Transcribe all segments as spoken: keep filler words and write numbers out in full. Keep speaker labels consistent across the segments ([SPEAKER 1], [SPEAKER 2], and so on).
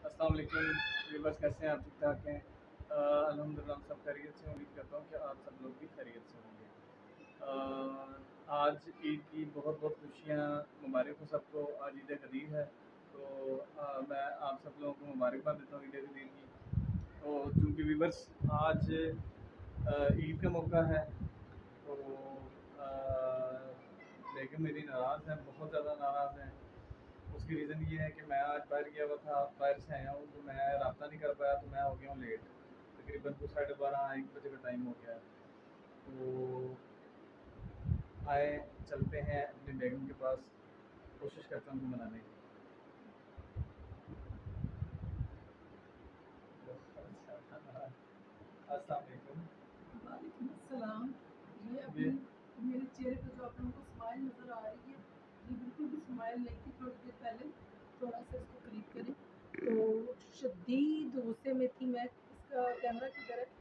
[SPEAKER 1] अस्सलाम वालेकुम व्यूअर्स, कैसे हैं आप? ठीक ठाक हैं? अल्हम्दुलिल्लाह हम सब खैरियत से। उम्मीद करता हूँ कि आप सब लोग भी खैरियत से होंगे। अ, आज ईद की बहुत बहुत खुशियाँ, मुबारक हो सबको। आज ईद गदीर है, तो आ, मैं आप सब लोगों को मुबारकबाद देता हूँ ईद गदीर की। तो चूँकि व्यूअर्स आज ईद का मौका है, तो बेगम मेरी नाराज़ हैं, बहुत ज़्यादा नाराज़ हैं। उसकी रीज़न ये है कि मैं आज बाहर गया हुआ था, बाहर से आया हूँ, तो मैं रास्ता नहीं कर पाया, तो मैं हो गया हूँ लेट। तकरीबन तो साढ़े बारह एक बजे का टाइम हो गया है। तो आए चलते हैं अपनी बेगम के पास, कोशिश करता हूँ मनाने की। अस्सलाम वालेकुम।
[SPEAKER 2] वालेकुम अस्सलाम। ये अभी मेरे चेहरे पे जो आप लोगों को स्माइल नज़र आ रही है, ये बिल्कुल भी स्माइल नहीं थी थोड़ी देर पहले। थोड़ा सा इसको करीब करें। तो शदीद गुस्से में थी मैं। इसका कैमरा किधर है?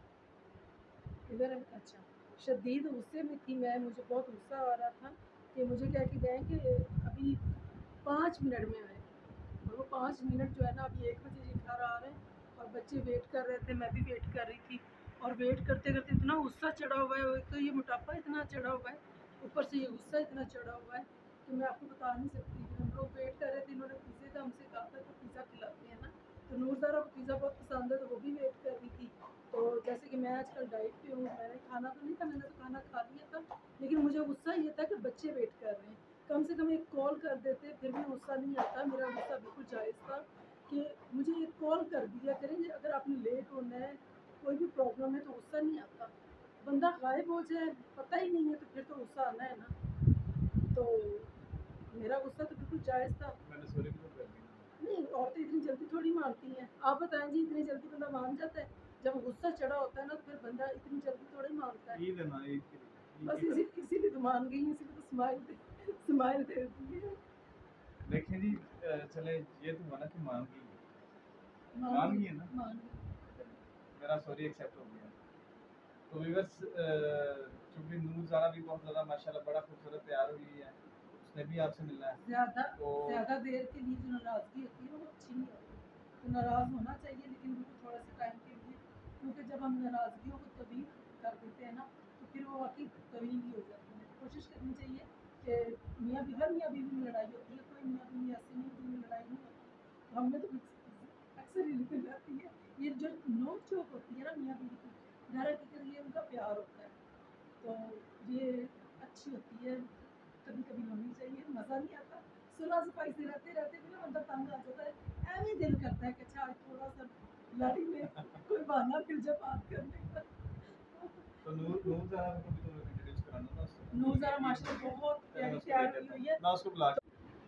[SPEAKER 2] इधर है। अच्छा, शदीद गुस्से में थी मैं। मुझे बहुत गुस्सा आ रहा था कि मुझे कह के गए कि अभी पाँच मिनट में आए, और वो पाँच मिनट जो है ना, अभी एक बजे घर आ रहे हैं और बच्चे वेट कर रहे थे, मैं भी वेट कर रही थी। और वेट करते करते इतना गुस्सा चढ़ा हुआ है, एक तो ये मोटापा इतना चढ़ा हुआ है, ऊपर से ये गुस्सा इतना चढ़ा हुआ है कि मैं आपको बता नहीं सकती। हम लोग वेट कर रहे थे, इन्होंने पिज़्ज़े का हमसे कहा था कि पिज़्ज़ा खिलाते हैं ना, तो नूरज़ारा को पिज़्ज़ा बहुत पसंद है, तो वो भी वेट कर रही थी। तो जैसे कि मैं आजकल डाइट पे हूँ, मैंने खाना तो नहीं था, मैंने तो खाना खा लिया था, लेकिन मुझे गुस्सा ये था कि बच्चे वेट कर रहे हैं। कम से कम एक कॉल कर देते, फिर भी गुस्सा नहीं आता। मेरा गुस्सा बिल्कुल जायज़ था कि मुझे एक कॉल कर दिया करें, अगर आपने लेट होना है, कोई भी प्रॉब्लम है, तो गुस्सा नहीं आता। बंदा गायब हो जाए, पता ही नहीं है, तो फिर तो गुस्सा आना है ना। तो मेरा गुस्सा तो बिल्कुल जायज़ था।
[SPEAKER 1] मैंने सॉरी भी तो कर दी।
[SPEAKER 2] नहीं, औरतें इतनी जल्दी थोड़ी मानती हैं। आप बताएं जी, इतनी जल्दी बंदा मान जाता है? जब गुस्सा चढ़ा होता है ना, तो फिर बंदा इतनी जल्दी थोड़ी मानता है।
[SPEAKER 1] ईद है ना, ईद की ईद
[SPEAKER 2] बस
[SPEAKER 1] की
[SPEAKER 2] इसी इसीलिए तो मान गई, इसीलिए तो स्माइल दे स्माइल दे दी है।
[SPEAKER 1] देखिए जी, अ, चले ये तो हुआ ना कि मान गई है,
[SPEAKER 2] मान
[SPEAKER 1] मान
[SPEAKER 2] गई,
[SPEAKER 1] गई है ना,
[SPEAKER 2] मान गई।
[SPEAKER 1] मेरा सॉरी एक्सेप्ट हो गया। तो व्यूअर्स, चूँकि नूर ज़ारा भी बहुत ज़्यादा माशाल्लाह बड़ा खूबसूरत तैयार हुई है, उसने भी आपसे मिलना है।
[SPEAKER 2] ज़्यादा
[SPEAKER 1] तो
[SPEAKER 2] ज़्यादा देर के लिए जो नाराज़गी होती है ना, वो अच्छी नहीं होती। तो नाराज़ होना चाहिए, लेकिन बिल्कुल थोड़ा सा टाइम के लिए, क्योंकि जब हम नाराज़गियों को तवील कर देते हैं ना, तो फिर वो वाकई तवील ही हो जाती है। कोशिश करनी चाहिए कि मियाँ भी, हर मियाँ बीवी में लड़ाई होती है, कोई मियाँ बीवी ऐसी नहीं जिनमें लड़ाई नहीं होती। तो हमें तो अक्सर ही निकल जाती है। ये जो नोक झोंक होती है ना मियाँ बीवी की, घर हकीकत ये उनका प्यार होता है, तो ये अच्छी होती है। कभी कभी होनी चाहिए, मज़ा नहीं आता। सुलह सफाई से रहते रहते भी ना बंदा तंग आ जाता है। ऐਵੇਂ दिल करता है कि अच्छा आज थोड़ा सा लड़ी में कोई बहाना मिल जाए बात करने का।
[SPEAKER 1] तो नूर नूर ज़ारा को भी तुम्हें इंट्रोड्यूस कराना ना उसको।
[SPEAKER 2] नूरज़ारा माशाल्लाह बहुत
[SPEAKER 1] चलो मैं
[SPEAKER 2] प्यारी
[SPEAKER 1] उसको
[SPEAKER 2] तैयार
[SPEAKER 1] लेके
[SPEAKER 2] हुई
[SPEAKER 1] आता
[SPEAKER 2] हुई
[SPEAKER 1] हूँ,
[SPEAKER 2] है।
[SPEAKER 1] मैं उसको बुला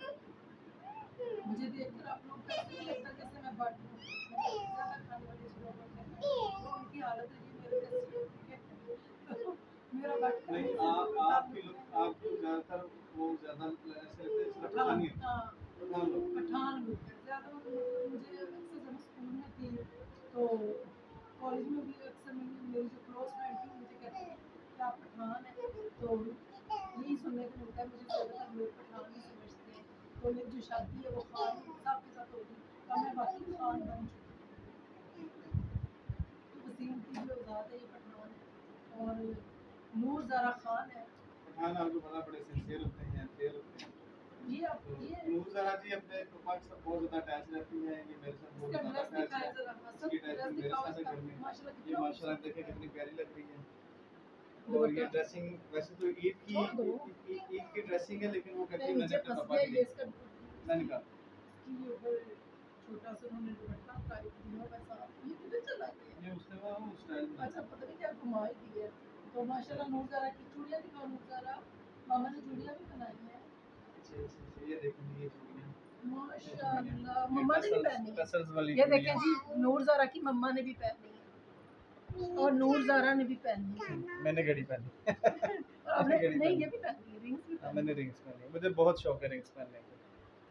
[SPEAKER 2] मुझे देखकर आप लोग को ऐसा नहीं लगता जैसे मैं बट हूँ। ज़्यादा खाने वाले जो लोग होते हैं, वो उनकी हालत है जी मेरे जैसी होती है। तो मेरा बट
[SPEAKER 1] नहीं,
[SPEAKER 2] करने से
[SPEAKER 1] आप
[SPEAKER 2] कोई
[SPEAKER 1] आपकी
[SPEAKER 2] ताल्लुक
[SPEAKER 1] लोग
[SPEAKER 2] नहीं।
[SPEAKER 1] आपको ज़्यादातर वो ज़्यादा ऐसे लगता है जैसे
[SPEAKER 2] पठान,
[SPEAKER 1] पठानी है।
[SPEAKER 2] हाँ,
[SPEAKER 1] पठान लोग।
[SPEAKER 2] पठान लुक है ज़्यादा। मतलब मुझे अक्सर जब मैं स्कूल में थी, तो कॉलेज में भी अक्सर मेरी मेरी जो क्लोज फ्रेंड थी, मुझे कहती थी कि आप पठान हैं। तो यही सुनने को मिलता है, मुझे ज़्यादातर लोग पठान ही समझते हैं। तो मेरी जो शादी है वो खान साहब के साथ होगी, और मैं बाकी खान बन चुकी हूँ। तो वसीम की जो ज़ात है ये पठान है, और नूर ज़ारा खान है।
[SPEAKER 1] पठान आपको पता बड़े सिंसियर होते हैं, फेयर होते हैं।
[SPEAKER 2] ये अब
[SPEAKER 1] तो
[SPEAKER 2] ये
[SPEAKER 1] नूर ज़ारा जी अपने पापा के साथ बहुत ज़्यादा अटैच रहती हैं। ये मेरे साथ बहुत
[SPEAKER 2] इसका
[SPEAKER 1] ज़्यादा
[SPEAKER 2] ड्रेस
[SPEAKER 1] अटैच
[SPEAKER 2] दिखाया
[SPEAKER 1] है।
[SPEAKER 2] जरा,
[SPEAKER 1] इसकी
[SPEAKER 2] हसन ड्रेस
[SPEAKER 1] अटैचमेंट मेरे
[SPEAKER 2] दिखाओ
[SPEAKER 1] साथ है
[SPEAKER 2] इसका,
[SPEAKER 1] घर में।
[SPEAKER 2] माशाल्लाह
[SPEAKER 1] ये
[SPEAKER 2] कितना
[SPEAKER 1] माशाल्लाह
[SPEAKER 2] खूबसूरत
[SPEAKER 1] देखिए
[SPEAKER 2] है।
[SPEAKER 1] कितनी प्यारी लग रही है। और ये
[SPEAKER 2] दुपट्टा
[SPEAKER 1] ड्रेसिंग वैसे तो ईद की
[SPEAKER 2] छोड़ दो,
[SPEAKER 1] ईद ईद- ईद की ड्रेसिंग है, लेकिन वो कहती है
[SPEAKER 2] नहीं
[SPEAKER 1] मैंने
[SPEAKER 2] नीचे
[SPEAKER 1] अपने
[SPEAKER 2] फंस
[SPEAKER 1] पापा
[SPEAKER 2] गया
[SPEAKER 1] की
[SPEAKER 2] ये
[SPEAKER 1] दी।
[SPEAKER 2] इसका।
[SPEAKER 1] मैं निकाल
[SPEAKER 2] इसकी ये ऊपर छोटा सा उन्होंने दुपट्टा टाइट दिया हुआ है साथ। ये किधर चला गया?
[SPEAKER 1] ये उसने वो वो स्टाइल में।
[SPEAKER 2] अच्छा, पता नहीं क्या घुमा ही दी है। तो माशाल्लाह नूर ज़ारा की चूड़ियाँ दिखाओ। नूर ज़ारा मामा ने चूड़ियाँ भी बनाई हैं।
[SPEAKER 1] अच्छे अच्छे ये देखिए ये चूड़ियाँ,
[SPEAKER 2] माशाल्लाह मम्मा ने भी पहनी है।
[SPEAKER 1] टसल्स वाली
[SPEAKER 2] ये
[SPEAKER 1] चूड़ियाँ।
[SPEAKER 2] देखें जी, नूर ज़ारा की मम्मा ने भी पहनी है, और नूर ज़ारा ने भी पहनी है।
[SPEAKER 1] मैंने घड़ी पहनी।
[SPEAKER 2] और आपने नहीं, ये भी पहनी है, रिंग्स भी
[SPEAKER 1] हाँ,
[SPEAKER 2] पहनी
[SPEAKER 1] मैंने
[SPEAKER 2] है।
[SPEAKER 1] रिंग्स पहनी है, मुझे बहुत शौक है रिंग्स पहनने का।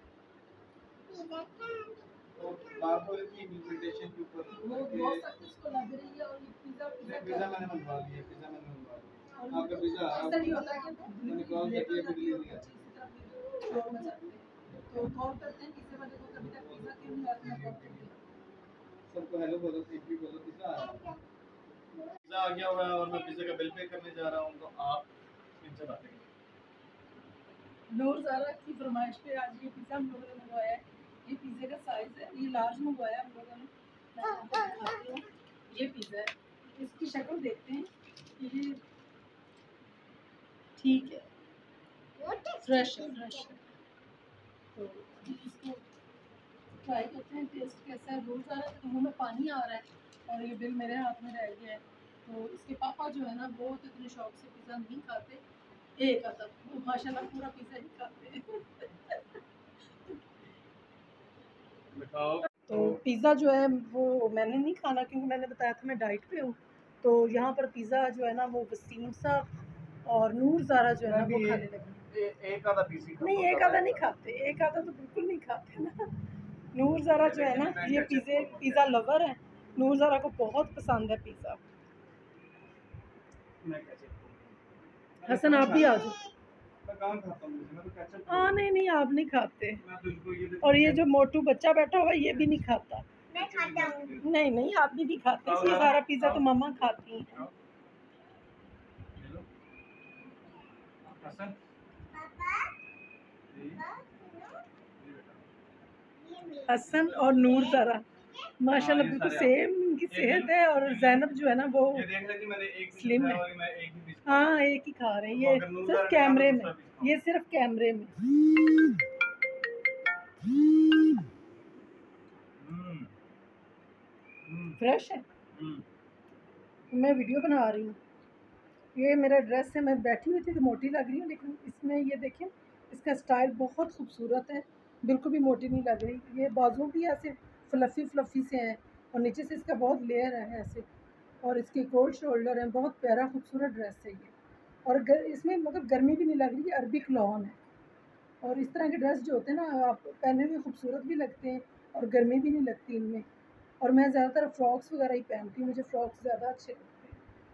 [SPEAKER 1] तो बात हो रही थी इम्प्लीमेंटेशन के ऊपर
[SPEAKER 2] वो
[SPEAKER 1] कि
[SPEAKER 2] बहुत सख्त इसको लग रही है, और ये पिज़्ज़ा
[SPEAKER 1] नहीं,
[SPEAKER 2] पिज़्ज़ा
[SPEAKER 1] पिज़्ज़ा मैंने मंगवा लिया, पिज़्ज़ा मैंने मंगवा लिया।
[SPEAKER 2] और
[SPEAKER 1] आपका पिज़्ज़ा आ
[SPEAKER 2] अक्सर ये
[SPEAKER 1] रहा
[SPEAKER 2] होता है कि
[SPEAKER 1] मैंने
[SPEAKER 2] डिलीवरी
[SPEAKER 1] कॉल
[SPEAKER 2] लेट
[SPEAKER 1] करके
[SPEAKER 2] हो
[SPEAKER 1] अभी
[SPEAKER 2] जाती है और
[SPEAKER 1] डिलीवरी आ
[SPEAKER 2] बच्चे इसी तरह फिर शोर मचाते हैं। तो कॉल करते हैं पिज़्ज़े वाले को, कभी तक पिज़्ज़ा क्यों नहीं आता, मैं कॉल करती
[SPEAKER 1] सबको हेलो बोलो, एक भी बोलो, पिज़्ज़ा आ रहा है। पिज़्ज़ा आ गया हुआ है और मैं पिज़्ज़ा का बिल पे करने जा रहा हूँ, तो आप इनसे बातें करें।
[SPEAKER 2] नूर ज़ारा की फरमाइश पे आज ये पिज़्ज़ा हम लोगों ने मंगवाया है। ये पिज़्ज़े का साइज़ है, ये लार्ज मंगवाया हम लोगों ने। मैं आपको दिखाती हूँ, ये पिज़्ज़ा है। इसकी शक्ल देखते हैं, ये ठीक है, फ्रेश है, फ्रेश है। तो अभी इसको ट्राई करते हैं, टेस्ट कैसा है। रोज़ आ रहा है तो मुँह में पानी आ रहा है और ये बिल मेरे हाथ में रह गया है। तो इसके पापा जो है ना, वो तो इतने शौक से पिज़्ज़ा नहीं खाते, एक आता वो माशाल्लाह पूरा पिज़्ज़ा ही खाते हैं।
[SPEAKER 1] बताओ।
[SPEAKER 2] तो पिज़्ज़ा जो है वो मैंने नहीं खाना, क्योंकि मैंने बताया था मैं डाइट पे हूँ। तो यहाँ पर पिज़्ज़ा जो है ना, वो वसीम साहब और नूर ज़ारा जो है ना, वो खाने लगे।
[SPEAKER 1] ए- एक आधा पीस ही खाता
[SPEAKER 2] नहीं,
[SPEAKER 1] हूँ,
[SPEAKER 2] एक
[SPEAKER 1] ज़्यादा
[SPEAKER 2] आधा
[SPEAKER 1] नहीं
[SPEAKER 2] नहीं खाते, एक आधा तो बिल्कुल नहीं खाते ना। नूर ज़ारा जो है ना, ये पिज़्ज़े पिज़्ज़ा लवर है। नूर ज़ारा को बहुत पसंद है पिज़्ज़ा।
[SPEAKER 1] मैं कैसे खाऊं?
[SPEAKER 2] हसन आप भी आ जाओ।
[SPEAKER 1] मैं कहाँ खाता हूँ, मैं तो केचप
[SPEAKER 2] हाँ नहीं नहीं, आप नहीं खाते।
[SPEAKER 1] मैं तो इनको ये
[SPEAKER 2] और ये जो मोटू बच्चा बैठा हुआ है, ये भी नहीं खाता।
[SPEAKER 1] मैं खाता हूँ।
[SPEAKER 2] नहीं नहीं, आप भी नहीं खाते। ये सारा पिज़्ज़ा तो मम्मा खाती हैं।
[SPEAKER 1] हेलो हसन, जी जी बेटा।
[SPEAKER 2] हसन और नूर ज़ारा माशाल्लाह
[SPEAKER 1] हाँ, ये
[SPEAKER 2] बिल्कुल
[SPEAKER 1] सारे
[SPEAKER 2] सेम इनकी
[SPEAKER 1] ये
[SPEAKER 2] सेहत
[SPEAKER 1] देख-
[SPEAKER 2] है। और जैनब जो है ना, वो
[SPEAKER 1] ये देख ले कि मैंने एक पीस
[SPEAKER 2] स्लिम
[SPEAKER 1] खाया
[SPEAKER 2] है।
[SPEAKER 1] और मैं एक ही पीस
[SPEAKER 2] हाँ, एक ही खा रहे हैं, ये
[SPEAKER 1] अगर नूर
[SPEAKER 2] सिर्फ
[SPEAKER 1] ज़ारा ने कहा तो
[SPEAKER 2] कैमरे में,
[SPEAKER 1] दूसरा पीस खाऊं।
[SPEAKER 2] ये सिर्फ कैमरे में।
[SPEAKER 1] हम्म हम्म
[SPEAKER 2] फ्रेश है।
[SPEAKER 1] हम्म
[SPEAKER 2] मैं वीडियो बना रही हूँ। ये मेरा ड्रेस है, मैं बैठी हुई थी तो मोटी लग रही हूँ, लेकिन इसमें ये देखें, इसका स्टाइल बहुत खूबसूरत है, बिल्कुल भी मोटी नहीं लग रही। ये बाजू भी ऐसे फ्लफ़ी फ्लफ़ी से हैं और नीचे से इसका बहुत लेयर है ऐसे, और इसके कोल्ड शोल्डर हैं। बहुत प्यारा खूबसूरत ड्रेस है ये। और गर, इसमें मतलब गर्मी भी नहीं लग रही, अरबिक लॉन है। और इस तरह के ड्रेस जो होते हैं ना, आप पहने हुए खूबसूरत भी लगते हैं और गर्मी भी नहीं लगती इनमें। और मैं ज़्यादातर फ्रॉक्स वगैरह ही पहनती हूँ, मुझे फ्रॉक्स ज़्यादा अच्छे लगते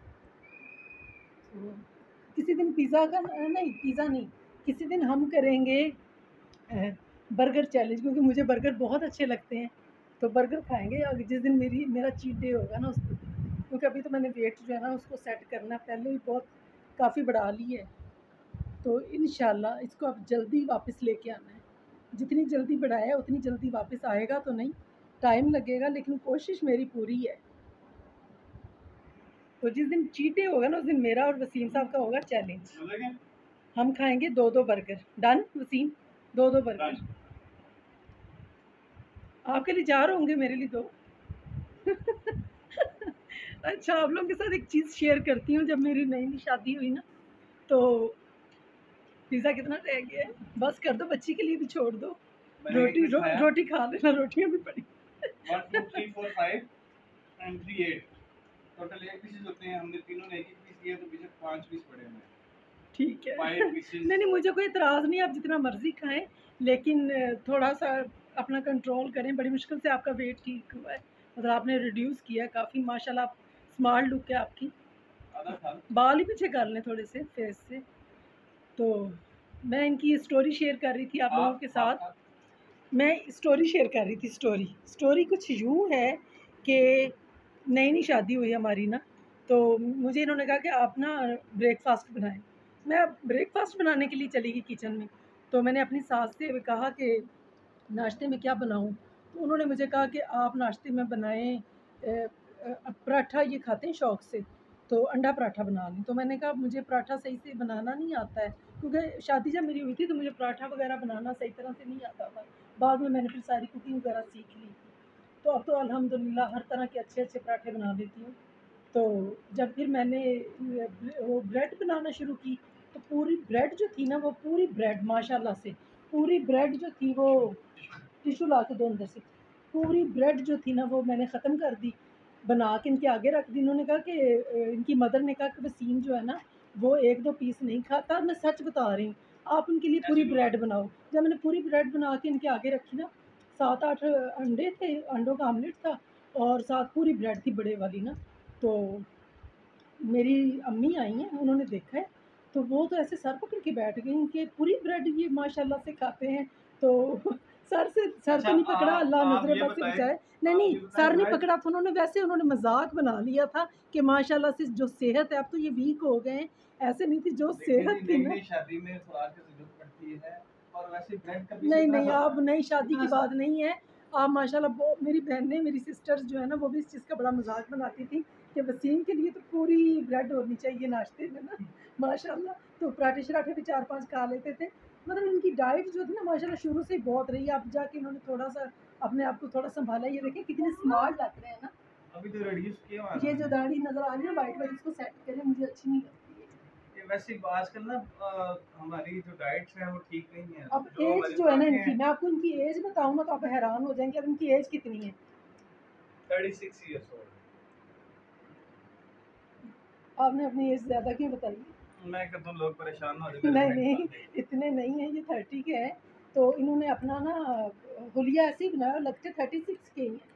[SPEAKER 2] हैं। तो किसी दिन पिज़्ज़ा का नहीं, पिज़्ज़ा नहीं, किसी दिन हम करेंगे बर्गर चैलेंज, क्योंकि मुझे बर्गर बहुत अच्छे लगते हैं। तो बर्गर खाएंगे और जिस दिन मेरी मेरा चीट डे होगा ना, उस दिन। क्योंकि अभी तो मैंने वेट जो है ना, उसको सेट करना पहले ही बहुत काफ़ी बढ़ा ली है। तो इंशाल्लाह इसको अब जल्दी वापस लेके आना है। जितनी जल्दी बढ़ाया है उतनी जल्दी वापस आएगा तो नहीं, टाइम लगेगा, लेकिन कोशिश मेरी पूरी है। तो जिस दिन चीट डे होगा ना, उस दिन मेरा और वसीम साहब का होगा चैलेंज। हम खाएंगे दो दो बर्गर। डन वसीम? दो दो बर्गर आपके लिए चार होंगे, मेरे लिए दो। अच्छा, आप लोगों के साथ एक चीज़ शेयर करती हूँ। जब मेरी नई नई शादी हुई ना, तो पिज़्ज़ा कितना रह गया है, बस कर दो, बच्ची के लिए भी छोड़ दो। रोटी रो, रोटी खा लेना, रोटियाँ भी पड़ी।
[SPEAKER 1] One two three four five and three eight total eight pieces होते हैं। हमने तीनों ने एक एक पीस लिया, तो पीछे पांच पीस पड़े हुए हैं।
[SPEAKER 2] ठीक है।
[SPEAKER 1] Five pieces.
[SPEAKER 2] नहीं नहीं, मुझे कोई इतराज़ नहीं, आप जितना मर्ज़ी खाएं, लेकिन थोड़ा सा अपना कंट्रोल करें। बड़ी मुश्किल से आपका वेट ठीक हुआ है, मतलब आपने रिड्यूस किया काफ़ी। माशाल्लाह आप स्मार्ट लुक है आपकी। बाल ही पीछे कर लें थोड़े से फेस से। तो मैं इनकी स्टोरी शेयर कर रही थी आप लोगों के साथ। मैं स्टोरी शेयर कर रही थी। स्टोरी स्टोरी कुछ यूँ है कि नई नई शादी हुई हमारी ना, तो मुझे इन्होंने कहा कि आप ना ब्रेकफास्ट बनाएं। मैं ब्रेकफास्ट बनाने के लिए चली गई किचन में। तो मैंने अपनी सास से कहा कि नाश्ते में क्या बनाऊं। तो उन्होंने मुझे कहा कि आप नाश्ते में बनाएं पराठा, ये खाते हैं शौक़ से, तो अंडा पराठा बना लें। तो मैंने कहा मुझे पराठा सही से बनाना नहीं आता है, क्योंकि शादी जब मेरी हुई थी तो मुझे पराठा वगैरह बनाना सही तरह से नहीं आता था। बाद में मैंने फिर सारी कुकिंग वगैरह सीख ली। तो अब तो अल्हम्दुलिल्लाह हर तरह के अच्छे अच्छे पराठे बना लेती हूँ। तो जब फिर मैंने वो ब्रेड बनाना शुरू की, तो पूरी ब्रेड जो थी ना, वो पूरी ब्रेड माशाल्लाह से पूरी ब्रेड जो थी, वो टिशू ला के दो अंदर से, पूरी ब्रेड जो थी ना, वो मैंने ख़त्म कर दी, बना के इनके आगे रख दी। इन्होंने कहा कि इनकी मदर ने कहा कि वसीम जो है ना, वो एक दो पीस नहीं खाता। मैं सच बता रही हूँ, आप उनके लिए पूरी ब्रेड बनाओ। जब मैंने पूरी ब्रेड बना के इनके आगे रखी ना, सात आठ अंडे थे, अंडों का आमलेट था और साथ पूरी ब्रेड थी बड़े वाली ना। तो मेरी अम्मी आई हैं, उन्होंने देखा है, तो वो तो ऐसे सर पकड़ के बैठ गई कि पूरी ब्रेड ये माशाल्लाह से खाते हैं। तो सर से सर
[SPEAKER 1] अच्छा,
[SPEAKER 2] तो नहीं पकड़ा,
[SPEAKER 1] आप
[SPEAKER 2] अल्लाह
[SPEAKER 1] आप
[SPEAKER 2] नजर
[SPEAKER 1] ये
[SPEAKER 2] बद से
[SPEAKER 1] बताएं
[SPEAKER 2] बचाए। नहीं
[SPEAKER 1] आप
[SPEAKER 2] नहीं,
[SPEAKER 1] ये बताएं
[SPEAKER 2] सर नहीं
[SPEAKER 1] ब्राइड
[SPEAKER 2] पकड़ा था उन्होंने, वैसे उन्होंने मजाक बना लिया था कि माशाल्लाह से जो सेहत है, अब तो ये वीक हो गए हैं, ऐसे नहीं थी जो
[SPEAKER 1] देखिए जी,
[SPEAKER 2] सेहत थी
[SPEAKER 1] नई
[SPEAKER 2] ना।
[SPEAKER 1] नई शादी में खुराक की ज़रूरत पड़ती है और वैसे ब्रेड का पीस
[SPEAKER 2] नहीं
[SPEAKER 1] इतना
[SPEAKER 2] नहीं,
[SPEAKER 1] सा
[SPEAKER 2] आप
[SPEAKER 1] होता है,
[SPEAKER 2] नई शादी
[SPEAKER 1] इतना
[SPEAKER 2] की
[SPEAKER 1] सा।
[SPEAKER 2] बात नहीं है। आप माशाल्लाह बहुत, मेरी बहनें, मेरी सिस्टर्स जो है ना, वो भी इस चीज़ का बड़ा मजाक बनाती थी कि वसीम के लिए तो पूरी ब्रेड होनी चाहिए नाश्ते में ना, माशाल्लाह। तो पराठे शराठे भी चार पांच खा लेते थे। मतलब इनकी डाइट जो थी ना माशाल्लाह शुरू से ही बहुत रही है। अब जाके इन्होंने थोड़ा सा अपने आप को थोड़ा संभाला। ये देखिए कितने स्मार्ट लग रहे हैं ना।
[SPEAKER 1] अभी तो रिड्यूस किया हुआ है
[SPEAKER 2] ये
[SPEAKER 1] ना
[SPEAKER 2] जो
[SPEAKER 1] मैंने।
[SPEAKER 2] दाढ़ी नजर आ रही है वाइट वाइट, इसको सेट करें, मुझे अच्छी नहीं लगती है।
[SPEAKER 1] ये वैसे आजकल ना अ, हमारी जो डाइट्स हैं वो ठीक नहीं है।
[SPEAKER 2] अब
[SPEAKER 1] जो
[SPEAKER 2] एज
[SPEAKER 1] हमारी
[SPEAKER 2] जो है ना
[SPEAKER 1] खुराकें
[SPEAKER 2] इनकी,
[SPEAKER 1] हैं
[SPEAKER 2] मैं आपको इनकी एज बताऊँ ना तो आप हैरान हो जाएंगे। अब इनकी एज कितनी है?
[SPEAKER 1] छत्तीस इयर्स ओल्ड।
[SPEAKER 2] आपने अपनी एज ज़्यादा क्यों बताई?
[SPEAKER 1] मैं कहता हूँ लोग परेशान ना हो जाए मेरे
[SPEAKER 2] नहीं
[SPEAKER 1] हाइट
[SPEAKER 2] नहीं,
[SPEAKER 1] बात देख
[SPEAKER 2] इतने नहीं है, ये थर्टी के हैं। तो इन्होंने अपना ना हुलिया ऐसे ही बनाया, लगते थर्टी सिक्स के ही हैं।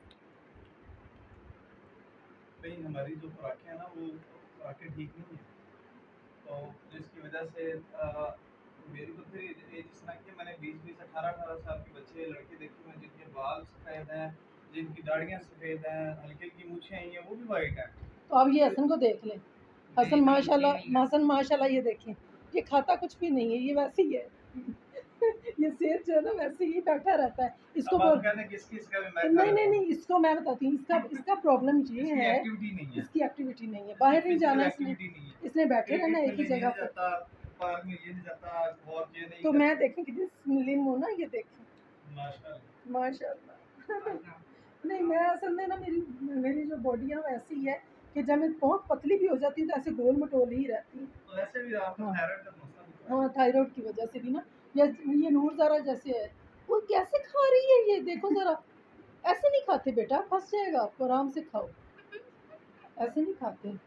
[SPEAKER 1] के। नहीं, हमारी जो खुराकें हैं ना वो खुराकें ठीक नहीं है, तो जिसकी वजह से अ, मेरी तो फिर एज इस तरह की है, मैंने बीस बीस अठारह अठारह साल के बच्चे लड़के देखे हैं जिनके बाल सफ़ेद हैं, जिनकी दाढ़ियाँ सफ़ेद हैं, हल्की हल्की मूछें हैं, ये वो भी वाइट हैं।
[SPEAKER 2] तो अब ये
[SPEAKER 1] तो
[SPEAKER 2] हसन को देख लें। हसन माशाल्लाह, हसन माशाल्लाह, ये देखें, ये खाता कुछ भी नहीं है, ये वैसे ही है। ये सेठ जो है ना वैसे ही बैठा रहता है। इसको
[SPEAKER 1] अब आप
[SPEAKER 2] बोल,
[SPEAKER 1] कहते हैं किस किस का भी मैं खा
[SPEAKER 2] नहीं नहीं
[SPEAKER 1] लेता हूँ,
[SPEAKER 2] नहीं, इसको मैं बताती हूँ, इसका इसका प्रॉब्लम ये
[SPEAKER 1] इसकी
[SPEAKER 2] है,
[SPEAKER 1] एक्टिविटी नहीं है,
[SPEAKER 2] इसकी एक्टिविटी नहीं है,
[SPEAKER 1] इसकी
[SPEAKER 2] बाहर नहीं
[SPEAKER 1] फिजिकल
[SPEAKER 2] जाना इसने,
[SPEAKER 1] एक्टिविटी नहीं है,
[SPEAKER 2] इसने बैठे रहना
[SPEAKER 1] क्रिकेट
[SPEAKER 2] एक ही
[SPEAKER 1] खेलने ये
[SPEAKER 2] जगह
[SPEAKER 1] नहीं
[SPEAKER 2] पे।
[SPEAKER 1] जाता, पार्क में ये नहीं जाता, वॉक ये नहीं
[SPEAKER 2] तो मैं
[SPEAKER 1] करता।
[SPEAKER 2] देखें कितनी स्लिम हूँ ना, ये देखें
[SPEAKER 1] माशाल्लाह।
[SPEAKER 2] माशाल्लाह। नहीं, मैं असल में ना, मेरी मेरी जो बॉडी है वो ऐसी है कि जब मैं बहुत पतली भी हो जाती हूँ तो ऐसे गोल मटोल ही रहती हूँ।
[SPEAKER 1] तो ऐसे भी आपको
[SPEAKER 2] हाँ
[SPEAKER 1] थायराइड का मसला भी तो है।
[SPEAKER 2] हाँ, थायराइड की वजह से भी ना। ये ये नूर ज़रा जैसे है, वो कैसे खा रही है, ये देखो ज़रा। ऐसे नहीं खाते बेटा, फंस जाएगा आपको, आराम से खाओ, ऐसे नहीं खाते।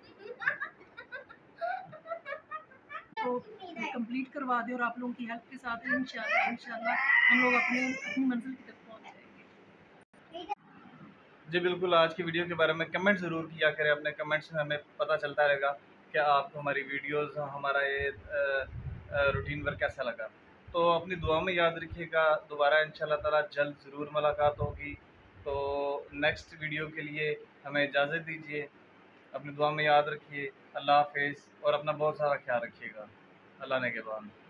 [SPEAKER 2] तो कंप्लीट करवा दे और आप लोगों की हेल्प के साथ इंशाल्लाह इंशाल्लाह हम लोग अपने अपनी मंजिल की तरफ पहुंच जाएंगे।
[SPEAKER 1] जी बिल्कुल, आज की वीडियो के बारे में कमेंट ज़रूर किया करें, अपने कमेंट्स में हमें पता चलता रहेगा कि आपको हमारी वीडियोस, हमारा ये रूटीन वर्क कैसा लगा। तो अपनी दुआ में याद रखिएगा, दोबारा इंशाल्लाह ताला जल्द ज़रूर मुलाकात होगी। तो नेक्स्ट वीडियो के लिए हमें इजाज़त दीजिए, अपनी दुआ में याद रखिए। अल्लाह हाफ़िज़ और अपना बहुत सारा ख्याल रखिएगा। अल्लाह ने के बाद।